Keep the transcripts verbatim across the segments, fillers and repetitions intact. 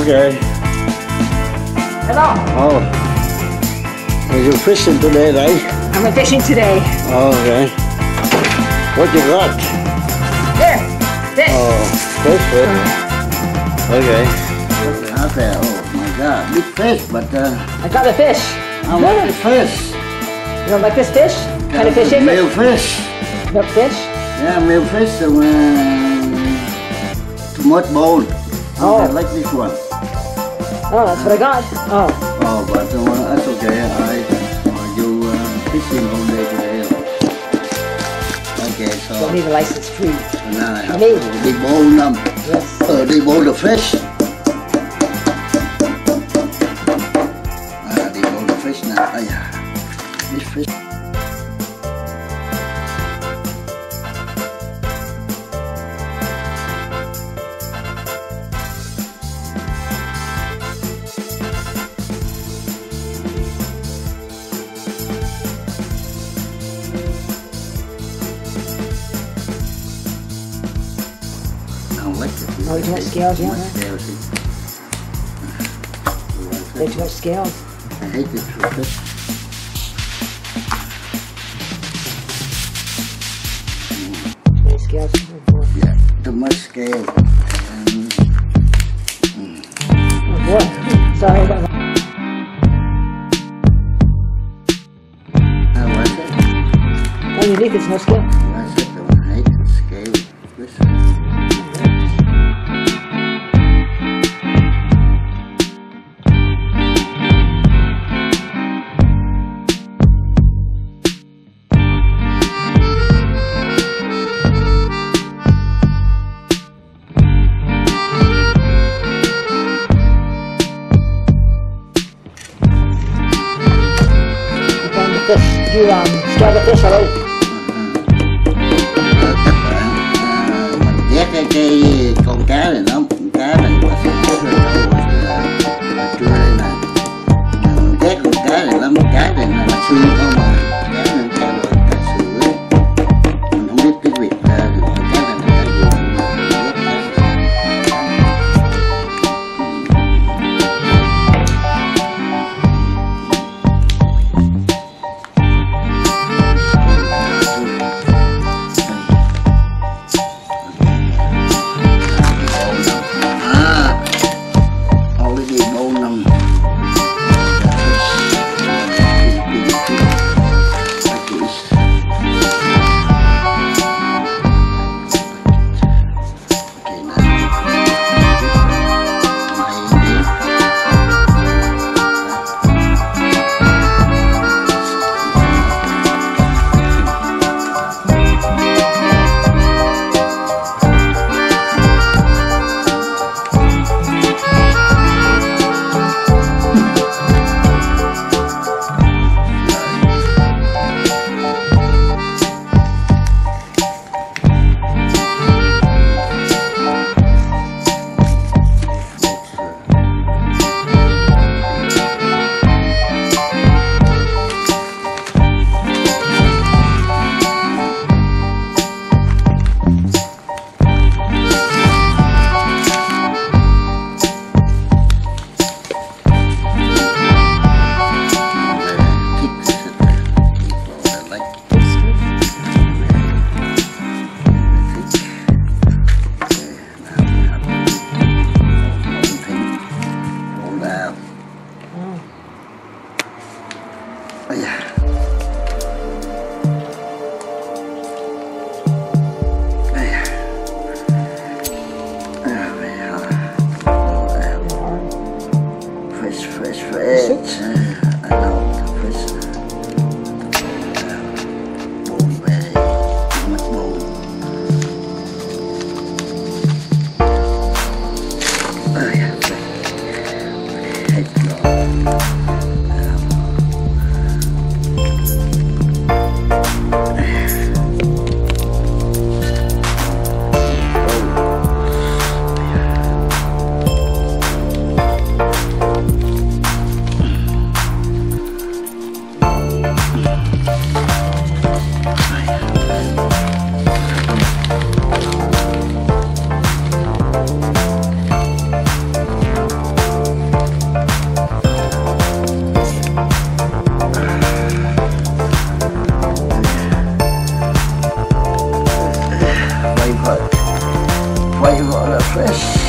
Okay. Hello. Oh. Are you fishing today, right? I'm fishing today. Oh, okay. What you got? Here. Fish. Oh, fish, fish. Okay. What's out there? Oh my God, big fish, but uh. I got the fish. I like the fish. You don't like this fish? What kind of fish is it? Milkfish. Milkfish? Yeah, milkfish. Uh, too much bone. Oh. I like this one. Oh, that's what I got. Oh. Oh, but uh, that's okay. I uh, you uh, fishing all day today. Okay, so. Don't need a license free. So now I have Me. to debone them. Yes. Uh, debone the fish. Ah, debone the fish now. Ah, yeah. This fish. Oh, too much scales, yeah? Scales. Way too much scales. I hate this fish. Too many scales. Yeah, too much scale. Um, mm. Oh boy. Sorry about that. How was it? Underneath it's no scale. Why is it though? I hate the scale. Fish. Fish. Did you um, scale the fish already? Ờ, chắc là à, mình ghét cái, cái con cá này nó con cá này nó sẽ rất là trưa đây nè. Mình ghét con cá này lắm, cá này là xương không mà cá này cá rồi cá sữa. Mình không biết cái việc uh, gọi cá này là cá gì mà ghét cá. favorite, favorite fish.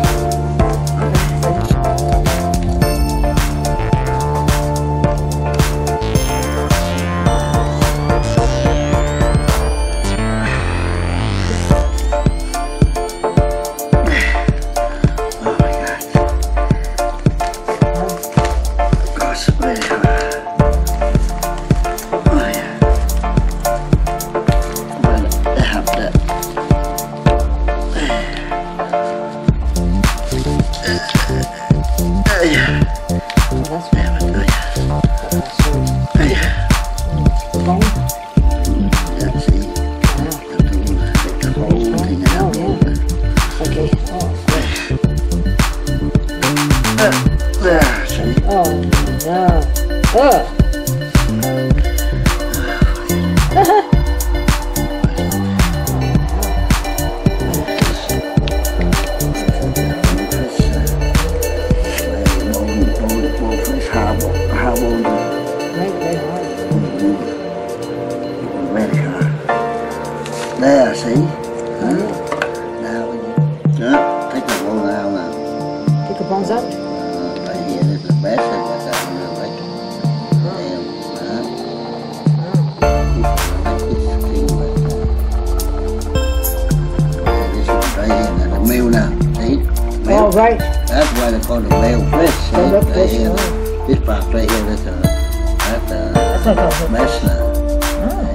There, see? Huh? Now, yeah, take the bone out now. Take the bones out? Uh, right here, this is the best thing I got in there, right? Damn, huh? This is right here, the meal now, see? Meal. Oh, right. That's why they call it milkfish, see? The milkfish, Right here, oh. this part right here, that's a, that's a, That's not the best now. Oh.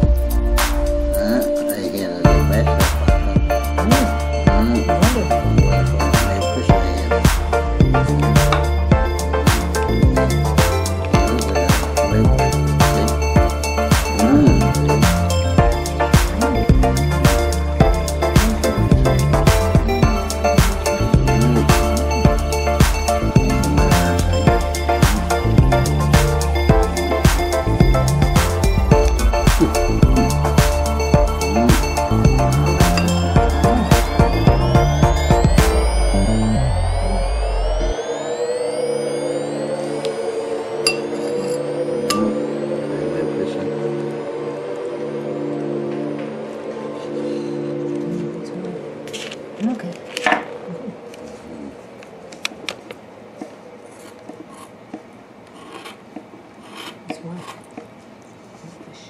Okay. That's one. Fish.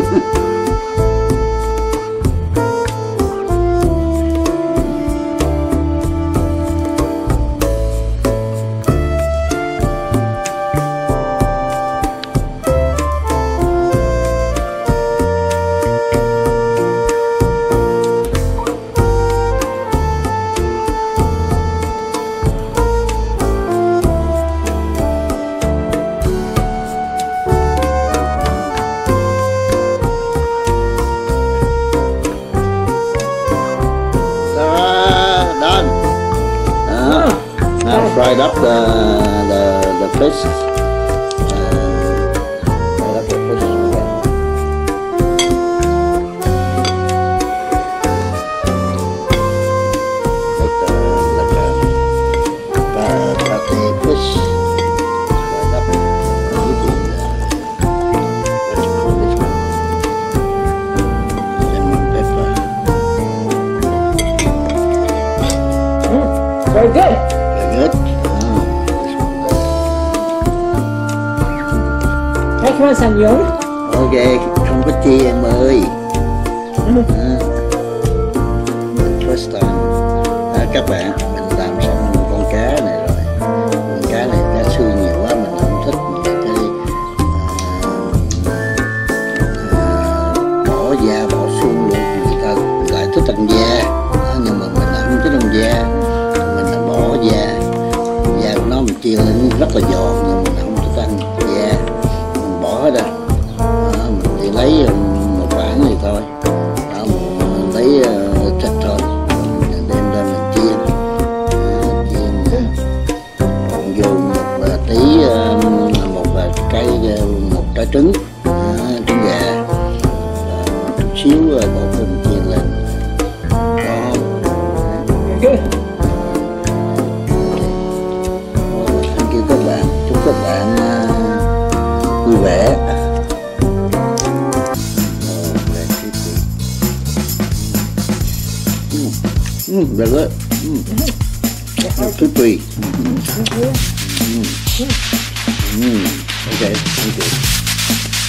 Fried up the the the fish. Uh, fried up the fish again. Like the like a uh, pate fish. Fried up with the what you call this one? Lemon pepper. Mm, very good. Very good. Come on, Sandra. Ok, không có chi em ơi. Mm. À, first time. À, các bạn, mình làm xong con cá này rồi. Con cá này cá xương nhiều quá mình không thích. Mình cái à, à, bỏ da bỏ xương luôn. Người ta lại thích ăn da. À, nhưng mà mình không thích ăn da. Mình là bỏ da. Da của nó mình chiên lên rất là giòn nhưng mình không thích ăn da. Bỏ ra đó, mình chỉ lấy một bản này thôi đó, mình lấy uh, thịt thôi mình đem ra mình chiên à, chiên còn vô một uh, tí uh, một uh, cái uh, một trái trứng uh, trứng gà uh, chút xíu uh, bột mình chiên lên đó. Thank you các bạn, chúc các bạn uh, vui vẻ. Mm, very good. Mm. Crispy. Mm. Mm. Mm. Okay, thank you.